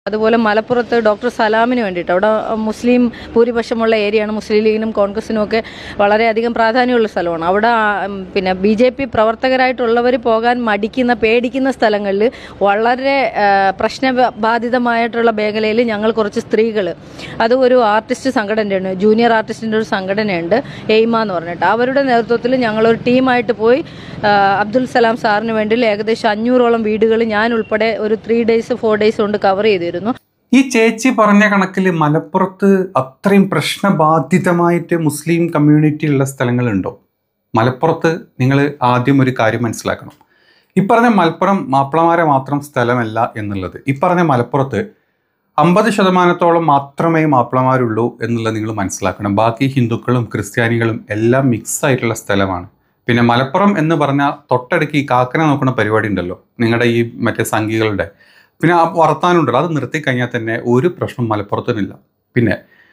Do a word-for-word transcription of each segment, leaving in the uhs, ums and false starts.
അതുപോലെ മലപ്പുറത്ത് ഡോക്ടർ സലാമിന് വേണ്ടിയിട്ട് അവിടെ മുസ്ലിം ഭൂരിപക്ഷമുള്ള ഏരിയയാണ്. മുസ്ലിം ലീഗിനും കോൺഗ്രസിനും ഒക്കെ വളരെയധികം പ്രാധാന്യമുള്ള സ്ഥലമാണ്. അവിടെ പിന്നെ ബി ജെ പി പ്രവർത്തകരായിട്ടുള്ളവർ പോകാൻ മടിക്കുന്ന പേടിക്കുന്ന സ്ഥലങ്ങളിൽ വളരെ പ്രശ്നബാധിതമായിട്ടുള്ള മേഖലയിൽ ഞങ്ങൾ കുറച്ച് സ്ത്രീകൾ, അത് ഒരു ആർട്ടിസ്റ്റ് സംഘടനയുണ്ട്, ജൂനിയർ ആർട്ടിസ്റ്റിൻ്റെ ഒരു സംഘടനയുണ്ട് എയ്മ എന്ന് പറഞ്ഞിട്ട്, അവരുടെ നേതൃത്വത്തിൽ ഞങ്ങളൊരു ടീമായിട്ട് പോയി അബ്ദുൽ സലാം സാറിന് വേണ്ടി ഏകദേശം അഞ്ഞൂറോളം വീടുകൾ ഞാൻ ഉൾപ്പെടെ ഒരു ത്രീ ഡേയ്സ് ഫോർ ഡേയ്സ് കൊണ്ട് കവർ ചെയ്തിരുന്നു. ഈ ചേച്ചി പറഞ്ഞ കണക്കിൽ മലപ്പുറത്ത് അത്രയും പ്രശ്നബാധിതമായിട്ട് മുസ്ലിം കമ്മ്യൂണിറ്റി ഉള്ള സ്ഥലങ്ങളുണ്ടോ? മലപ്പുറത്ത് നിങ്ങൾ ആദ്യം ഒരു കാര്യം മനസ്സിലാക്കണം. ഈ പറഞ്ഞ മലപ്പുറം മാപ്പിളമാരെ മാത്രം സ്ഥലമല്ല എന്നുള്ളത്. ഈ പറഞ്ഞ മലപ്പുറത്ത് അമ്പത് ശതമാനത്തോളം മാത്രമേ മാപ്പിളമാരുള്ളൂ എന്നുള്ളത് നിങ്ങൾ മനസ്സിലാക്കണം. ബാക്കി ഹിന്ദുക്കളും ക്രിസ്ത്യാനികളും എല്ലാം മിക്സ് ആയിട്ടുള്ള സ്ഥലമാണ്. പിന്നെ മലപ്പുറം എന്ന് പറഞ്ഞാൽ തൊട്ടടുക്ക് ഈ കാക്കനെ നോക്കുന്ന പരിപാടി ഉണ്ടല്ലോ നിങ്ങളുടെ ഈ മറ്റേ സംഘികളുടെ, പിന്നെ ആ വർത്താനുണ്ടല്ലോ, അത് നിർത്തി കഴിഞ്ഞാൽ തന്നെ ഒരു പ്രശ്നം മലപ്പുറത്തിനില്ല. പിന്നെ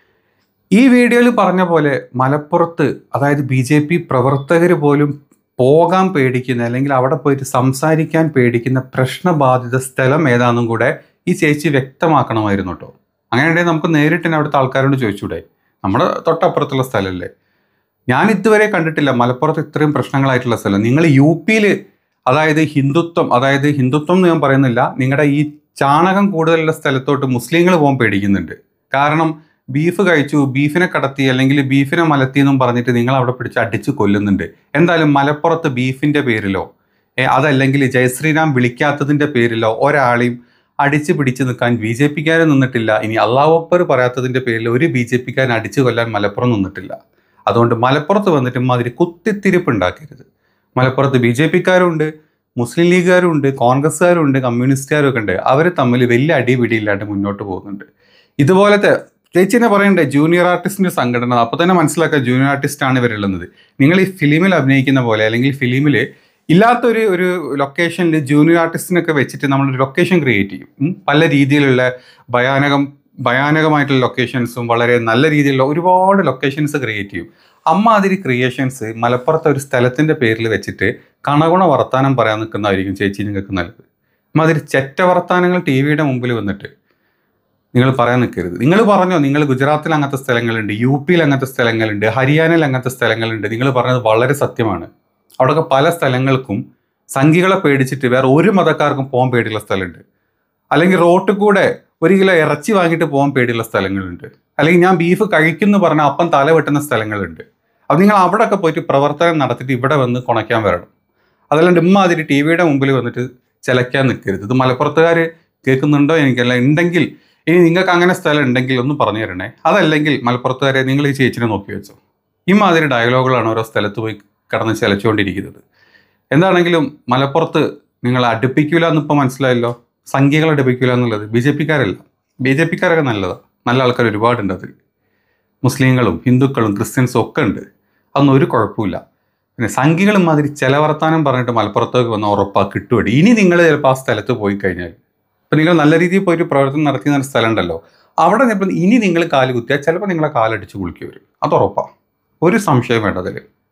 ഈ വീഡിയോയിൽ പറഞ്ഞ പോലെ മലപ്പുറത്ത് അതായത് ബി ജെ പി പ്രവർത്തകർ പോലും പോകാൻ പേടിക്കുന്ന അല്ലെങ്കിൽ അവിടെ പോയിട്ട് സംസാരിക്കാൻ പേടിക്കുന്ന പ്രശ്നബാധിത സ്ഥലം ഏതാണെന്നും കൂടെ ഈ ചേച്ചി വ്യക്തമാക്കണമായിരുന്നു കേട്ടോ. അങ്ങനെയുണ്ടെങ്കിൽ നമുക്ക് നേരിട്ട് തന്നെ അവിടുത്തെ ആൾക്കാരോട് ചോദിച്ചൂടെ? നമ്മുടെ തൊട്ടപ്പുറത്തുള്ള സ്ഥലമല്ലേ. ഞാൻ ഇതുവരെ കണ്ടിട്ടില്ല മലപ്പുറത്ത് ഇത്രയും പ്രശ്നങ്ങളായിട്ടുള്ള സ്ഥലം. നിങ്ങൾ യു പിയിൽ അതായത് ഹിന്ദുത്വം അതായത് ഹിന്ദുത്വം എന്ന് ഞാൻ പറയുന്നില്ല, നിങ്ങളുടെ ഈ ചാണകം കൂടുതലുള്ള സ്ഥലത്തോട്ട് മുസ്ലിങ്ങൾ പോകാൻ പേടിക്കുന്നുണ്ട്. കാരണം ബീഫ് കഴിച്ചു, ബീഫിനെ കടത്തി അല്ലെങ്കിൽ ബീഫിനെ മലത്തി എന്നും പറഞ്ഞിട്ട് നിങ്ങൾ അവിടെ പിടിച്ച് അടിച്ച് കൊല്ലുന്നുണ്ട്. എന്തായാലും മലപ്പുറത്ത് ബീഫിൻ്റെ പേരിലോ അതല്ലെങ്കിൽ ജയശ്രീരാം വിളിക്കാത്തതിൻ്റെ പേരിലോ ഒരാളെയും അടിച്ച് പിടിച്ച് നിൽക്കാൻ ബി ജെ പിക്കാരൻ നിന്നിട്ടില്ല. ഇനി അല്ലാഹു അക്ബർ പറയാത്തതിൻ്റെ പേരിൽ ഒരു ബി ജെ പിക്കാരൻ അടിച്ചു കൊല്ലാൻ മലപ്പുറം നിന്നിട്ടില്ല. അതുകൊണ്ട് മലപ്പുറത്ത് വന്നിട്ട് മാതിരി കുത്തിത്തിരിപ്പ് ഉണ്ടാക്കരുത്. മലപ്പുറത്ത് ബി ജെ പിക്കാരും ഉണ്ട്, മുസ്ലിം ലീഗുകാരും ഉണ്ട്, കോൺഗ്രസ്സുകാരും ഉണ്ട്, കമ്മ്യൂണിസ്റ്റുകാരും ഒക്കെ ഉണ്ട്. അവർ തമ്മിൽ വലിയ അടിപിടിയില്ലാണ്ട് മുന്നോട്ട് പോകുന്നുണ്ട്. ഇതുപോലത്തെ ചേച്ചിനെ പറയണ്ടേ ജൂനിയർ ആർട്ടിസ്റ്റിൻ്റെ സംഘടന, അപ്പോൾ തന്നെ മനസ്സിലാക്കുക ജൂനിയർ ആർട്ടിസ്റ്റാണ് ഇവരുള്ളത്. നിങ്ങൾ ഈ ഫിലിമിൽ അഭിനയിക്കുന്ന പോലെ അല്ലെങ്കിൽ ഫിലിമിൽ ഇല്ലാത്തൊരു ഒരു ലൊക്കേഷനിൽ ജൂനിയർ ആർട്ടിസ്റ്റിനൊക്കെ വെച്ചിട്ട് നമ്മളൊരു ലൊക്കേഷൻ ക്രിയേറ്റ് ചെയ്യും. പല രീതിയിലുള്ള ഭയാനകം ഭയാനകമായിട്ടുള്ള ലൊക്കേഷൻസും വളരെ നല്ല രീതിയിലുള്ള ഒരുപാട് ലൊക്കേഷൻസ് ക്രിയേറ്റ് ചെയ്യും. അമ്മാതിരി ക്രിയേഷൻസ് മലപ്പുറത്തെ ഒരു സ്ഥലത്തിൻ്റെ പേരിൽ വെച്ചിട്ട് കണകുണ വർത്താനം പറയാൻ നിൽക്കുന്നതായിരിക്കും ചേച്ചി നിങ്ങൾക്ക് നല്ലത്. അമ്മാതിരി ചെറ്റ വർത്താനങ്ങൾ ടി വിയുടെ മുമ്പിൽ വന്നിട്ട് നിങ്ങൾ പറയാൻ നിൽക്കരുത്. നിങ്ങൾ പറഞ്ഞോ നിങ്ങൾ ഗുജറാത്തിൽ അങ്ങനത്തെ സ്ഥലങ്ങളുണ്ട്, യു പിയിൽ അങ്ങനത്തെ സ്ഥലങ്ങളുണ്ട്, ഹരിയാനയിൽ അങ്ങനത്തെ സ്ഥലങ്ങളുണ്ട്. നിങ്ങൾ പറഞ്ഞത് വളരെ സത്യമാണ്. അവിടെയൊക്കെ പല സ്ഥലങ്ങൾക്കും സംഘികളെ പേടിച്ചിട്ട് വേറെ ഒരു മതക്കാർക്കും പോകാൻ പേടിയുള്ള സ്ഥലമുണ്ട്. അല്ലെങ്കിൽ റോട്ടിൽ കൂടെ ഒരു കിലോ ഇറച്ചി വാങ്ങിയിട്ട് പോകാൻ പേടിയുള്ള സ്ഥലങ്ങളുണ്ട്. അല്ലെങ്കിൽ ഞാൻ ബീഫ് കഴിക്കുന്നു പറഞ്ഞാൽ അപ്പം തല വെട്ടുന്ന സ്ഥലങ്ങളുണ്ട്. അപ്പോൾ നിങ്ങൾ അവിടെയൊക്കെ പോയിട്ട് പ്രവർത്തനം നടത്തിയിട്ട് ഇവിടെ വന്ന് കുണയ്ക്കാൻ വരണം. അതല്ലാണ്ട് ഇമ്മാതിരി ടി വിയുടെ മുമ്പിൽ വന്നിട്ട് ചിലയ്ക്കാൻ നിൽക്കരുത്. ഇത് മലപ്പുറത്തുകാർ കേൾക്കുന്നുണ്ടോ എനിക്കല്ല. ഉണ്ടെങ്കിൽ ഇനി നിങ്ങൾക്ക് അങ്ങനെ സ്ഥലം ഉണ്ടെങ്കിൽ ഒന്ന് പറഞ്ഞു തരണേ. അതല്ലെങ്കിൽ മലപ്പുറത്തുകാരെ നിങ്ങൾ ഈ ചേച്ചിനെ നോക്കി വെച്ചോ. ഇമാതിരി ഡയലോഗുകളാണ് ഓരോ സ്ഥലത്ത് പോയി കടന്ന് ചിലച്ചുകൊണ്ടിരിക്കുന്നത്. എന്താണെങ്കിലും മലപ്പുറത്ത് നിങ്ങൾ അടുപ്പിക്കില്ല എന്നിപ്പോൾ മനസ്സിലായല്ലോ. സംഖ്യകൾ അടുപ്പിക്കില്ല എന്നുള്ളത് ബി ജെ പിക്കാരല്ല. ബി ജെ പിക്കാരൊക്കെ നല്ലതാണ്, നല്ല ആൾക്കാർ ഒരുപാടുണ്ട് അതിൽ. മുസ്ലിങ്ങളും ഹിന്ദുക്കളും ക്രിസ്ത്യൻസും ഒക്കെ ഉണ്ട്, അതൊന്നും ഒരു കുഴപ്പമില്ല. പിന്നെ സംഖ്യകളും മാതിരി ചില വർത്താനം പറഞ്ഞിട്ട് മലപ്പുറത്തേക്ക് വന്ന ഉറപ്പാണ് കിട്ടുമടി. ഇനി നിങ്ങൾ ചിലപ്പോൾ ആ സ്ഥലത്ത് പോയി കഴിഞ്ഞാൽ ഇപ്പം നിങ്ങൾ നല്ല രീതിയിൽ പോയിട്ട് പ്രവർത്തനം നടത്തിയ സ്ഥലം ഉണ്ടല്ലോ, അവിടെ ഇപ്പം ഇനി നിങ്ങൾ കാല് കുത്തിയാൽ ചിലപ്പോൾ നിങ്ങളെ കാലടിച്ച് കുളിക്കുക വരും. അത് ഉറപ്പാണ്, ഒരു സംശയം വേണ്ട അതിൽ.